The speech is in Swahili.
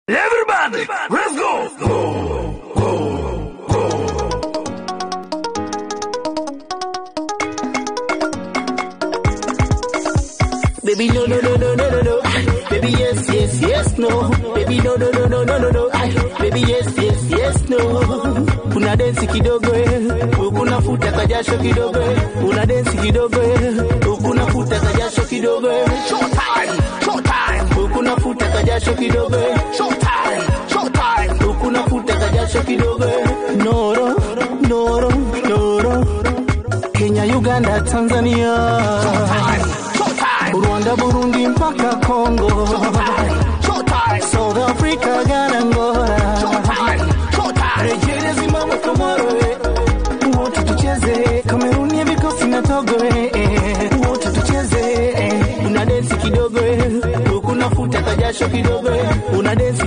Everybody, let's go! Go, go, go. Baby, no, no, no, no, no, no, no. Baby, yes, yes, yes, no. Baby, no, no, no, no, no, no, no. Baby, yes, yes, yes, no. Una dance kidogo, ukuna futa kajasho kidogo, una dance kidogo, ukuna futa kajasho kidogo. Showtime, showtime, Ukuna futa kajasho kidogo. showtime, showtime. Ukuna futa kajasho kidogo. Noro, noro, noro. Kenya, Uganda, Tanzania. Showtime, showtime, Rwanda, Burundi, mpaka Congo. showtime, South Africa, Ghana, Angola. showtime, showtime. Nigeria, Zimbabwe, Komoro, wote tucheze. Kameruni, vikosi na Togo, wote tucheze. Una dance kidogo, ukuna futa kajasho kidogo. Una dance